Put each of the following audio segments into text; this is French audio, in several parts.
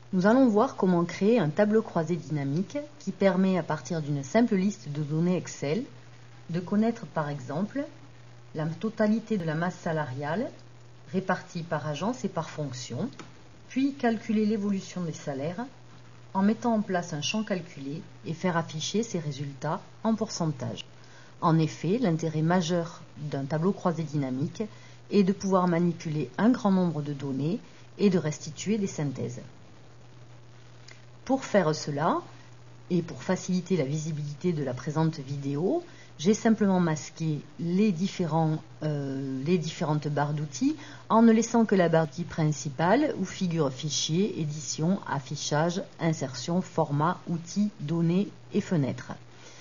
Nous allons voir comment créer un tableau croisé dynamique qui permet à partir d'une simple liste de données Excel de connaître par exemple la totalité de la masse salariale répartie par agence et par fonction, puis calculer l'évolution des salaires en mettant en place un champ calculé et faire afficher ces résultats en pourcentage. En effet, l'intérêt majeur d'un tableau croisé dynamique est de pouvoir manipuler un grand nombre de données et de restituer des synthèses. Pour faire cela, et pour faciliter la visibilité de la présente vidéo, j'ai simplement masqué les différentes barres d'outils en ne laissant que la barre d'outils principale où figurent fichier, édition, affichage, insertion, format, outils, données et fenêtres.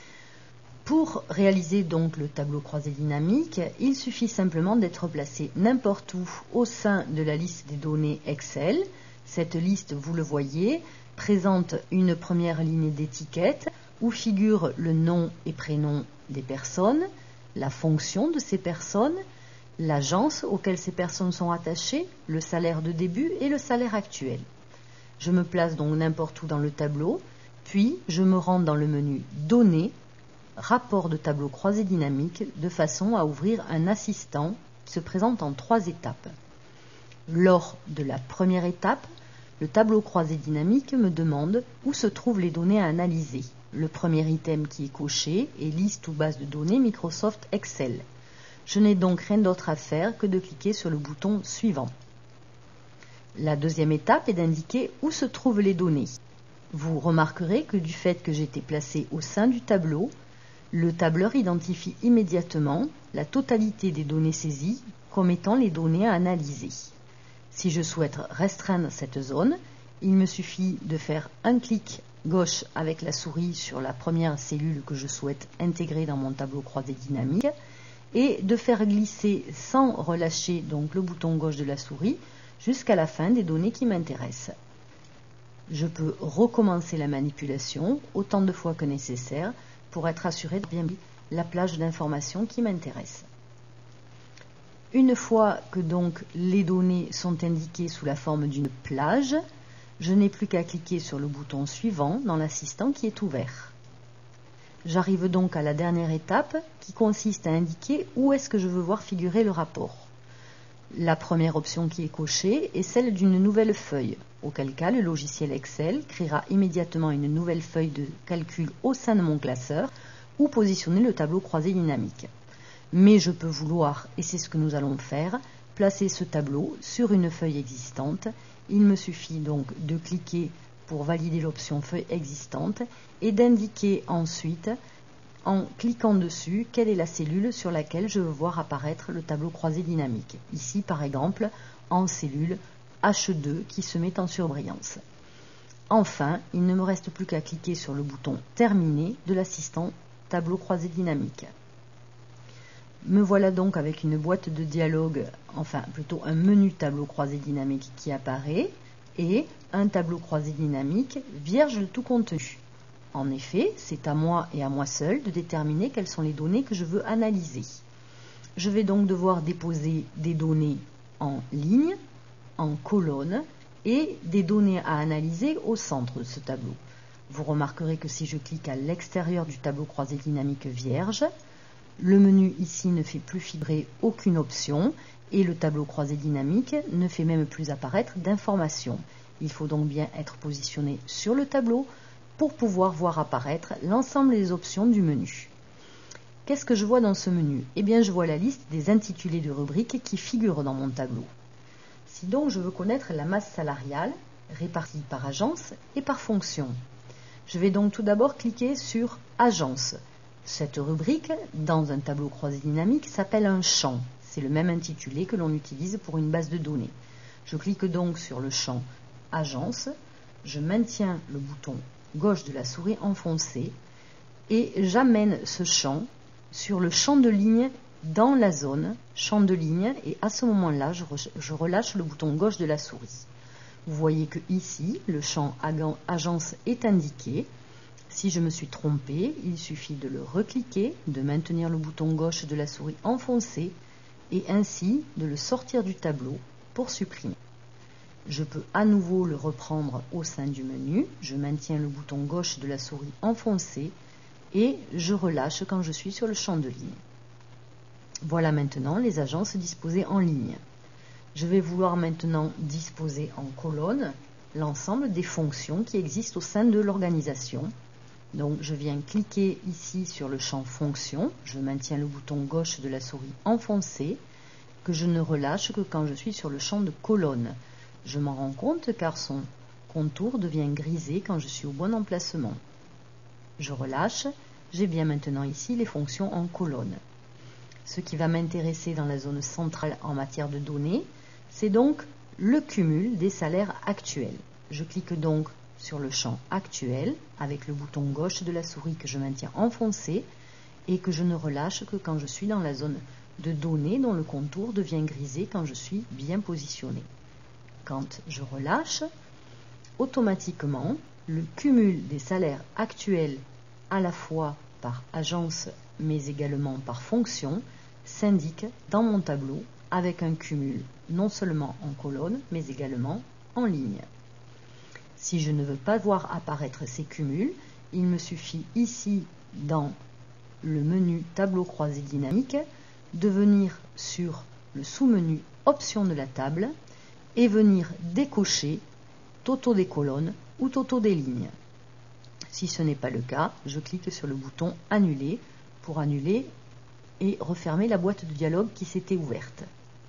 Pour réaliser donc le tableau croisé dynamique, il suffit simplement d'être placé n'importe où au sein de la liste des données Excel. Cette liste, vous le voyez, présente une première ligne d'étiquette où figurent le nom et prénom des personnes, la fonction de ces personnes, l'agence auquel ces personnes sont attachées, le salaire de début et le salaire actuel. Je me place donc n'importe où dans le tableau, puis je me rends dans le menu Données, Rapport de tableau croisé dynamique, de façon à ouvrir un assistant qui se présente en 3 étapes. Lors de la première étape, le tableau croisé dynamique me demande où se trouvent les données à analyser. Le premier item qui est coché est liste ou base de données Microsoft Excel. Je n'ai donc rien d'autre à faire que de cliquer sur le bouton suivant. La deuxième étape est d'indiquer où se trouvent les données. Vous remarquerez que du fait que j'ai été placé au sein du tableau, le tableur identifie immédiatement la totalité des données saisies comme étant les données à analyser. Si je souhaite restreindre cette zone, il me suffit de faire un clic gauche avec la souris sur la première cellule que je souhaite intégrer dans mon tableau croisé dynamique et de faire glisser sans relâcher donc le bouton gauche de la souris jusqu'à la fin des données qui m'intéressent. Je peux recommencer la manipulation autant de fois que nécessaire pour être assuré de bien la plage d'informations qui m'intéresse. Une fois que donc les données sont indiquées sous la forme d'une plage, je n'ai plus qu'à cliquer sur le bouton suivant dans l'assistant qui est ouvert. J'arrive donc à la dernière étape qui consiste à indiquer où est-ce que je veux voir figurer le rapport. La première option qui est cochée est celle d'une nouvelle feuille, auquel cas le logiciel Excel créera immédiatement une nouvelle feuille de calcul au sein de mon classeur où positionner le tableau croisé dynamique. Mais je peux vouloir, et c'est ce que nous allons faire, placer ce tableau sur une feuille existante. Il me suffit donc de cliquer pour valider l'option feuille existante et d'indiquer ensuite, en cliquant dessus, quelle est la cellule sur laquelle je veux voir apparaître le tableau croisé dynamique. Ici, par exemple, en cellule H2 qui se met en surbrillance. Enfin, il ne me reste plus qu'à cliquer sur le bouton Terminer de l'assistant tableau croisé dynamique. Me voilà donc avec une boîte de dialogue, enfin plutôt un menu tableau croisé dynamique qui apparaît et un tableau croisé dynamique vierge de tout contenu. En effet, c'est à moi et à moi seul de déterminer quelles sont les données que je veux analyser. Je vais donc devoir déposer des données en ligne, en colonne et des données à analyser au centre de ce tableau. Vous remarquerez que si je clique à l'extérieur du tableau croisé dynamique vierge, le menu ici ne fait plus figurer aucune option et le tableau croisé dynamique ne fait même plus apparaître d'informations. Il faut donc bien être positionné sur le tableau pour pouvoir voir apparaître l'ensemble des options du menu. Qu'est-ce que je vois dans ce menu? Eh bien, je vois la liste des intitulés de rubriques qui figurent dans mon tableau. Si donc je veux connaître la masse salariale répartie par agence et par fonction, je vais donc tout d'abord cliquer sur Agence. Cette rubrique, dans un tableau croisé dynamique, s'appelle un champ. C'est le même intitulé que l'on utilise pour une base de données. Je clique donc sur le champ Agence, je maintiens le bouton gauche de la souris enfoncé et j'amène ce champ sur le champ de ligne dans la zone champ de ligne et à ce moment-là, je relâche le bouton gauche de la souris. Vous voyez que ici, le champ Agence est indiqué. Si je me suis trompé, il suffit de le recliquer, de maintenir le bouton gauche de la souris enfoncé et ainsi de le sortir du tableau pour supprimer. Je peux à nouveau le reprendre au sein du menu. Je maintiens le bouton gauche de la souris enfoncé et je relâche quand je suis sur le champ de ligne. Voilà maintenant les agences disposées en ligne. Je vais vouloir maintenant disposer en colonne l'ensemble des fonctions qui existent au sein de l'organisation. Donc je viens cliquer ici sur le champ fonction, je maintiens le bouton gauche de la souris enfoncé, que je ne relâche que quand je suis sur le champ de colonne. Je m'en rends compte car son contour devient grisé quand je suis au bon emplacement. Je relâche, j'ai bien maintenant ici les fonctions en colonne. Ce qui va m'intéresser dans la zone centrale en matière de données, c'est donc le cumul des salaires actuels. Je clique donc sur le champ actuel avec le bouton gauche de la souris que je maintiens enfoncé et que je ne relâche que quand je suis dans la zone de données dont le contour devient grisé quand je suis bien positionné. Quand je relâche, automatiquement, le cumul des salaires actuels à la fois par agence mais également par fonction s'indique dans mon tableau avec un cumul non seulement en colonne mais également en ligne. Si je ne veux pas voir apparaître ces cumuls, il me suffit ici dans le menu tableau croisé dynamique de venir sur le sous-menu options de la table et venir décocher Toto des colonnes ou Toto des lignes. Si ce n'est pas le cas, je clique sur le bouton annuler pour annuler et refermer la boîte de dialogue qui s'était ouverte.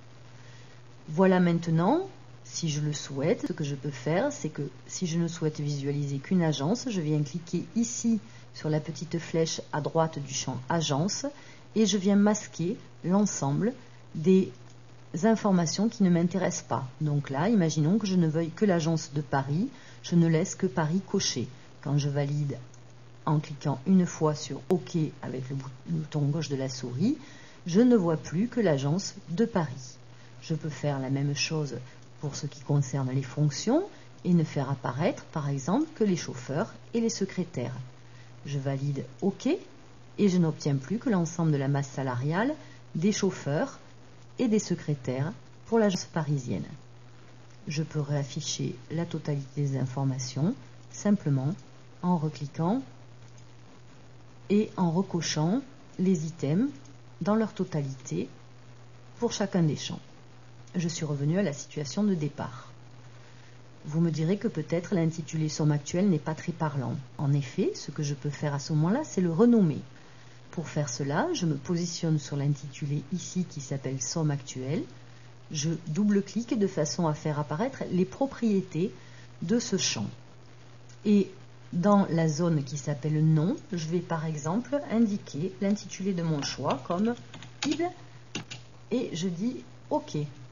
Voilà maintenant, si je le souhaite, ce que je peux faire, c'est que si je ne souhaite visualiser qu'une agence, je viens cliquer ici sur la petite flèche à droite du champ agence et je viens masquer l'ensemble des informations qui ne m'intéressent pas. Donc là, imaginons que je ne veuille que l'agence de Paris, je ne laisse que Paris coché. Quand je valide en cliquant une fois sur OK avec le bouton gauche de la souris, je ne vois plus que l'agence de Paris. Je peux faire la même chose pour ce qui concerne les fonctions et ne faire apparaître par exemple que les chauffeurs et les secrétaires. Je valide OK et je n'obtiens plus que l'ensemble de la masse salariale des chauffeurs et des secrétaires pour l'agence parisienne. Je peux réafficher la totalité des informations simplement en recliquant et en recochant les items dans leur totalité pour chacun des champs. Je suis revenu à la situation de départ. Vous me direz que peut-être l'intitulé somme actuelle n'est pas très parlant. En effet, ce que je peux faire à ce moment-là, c'est le renommer. Pour faire cela, je me positionne sur l'intitulé ici qui s'appelle somme actuelle. Je double-clique de façon à faire apparaître les propriétés de ce champ. Et dans la zone qui s'appelle nom, je vais par exemple indiquer l'intitulé de mon choix comme Bible et je dis OK.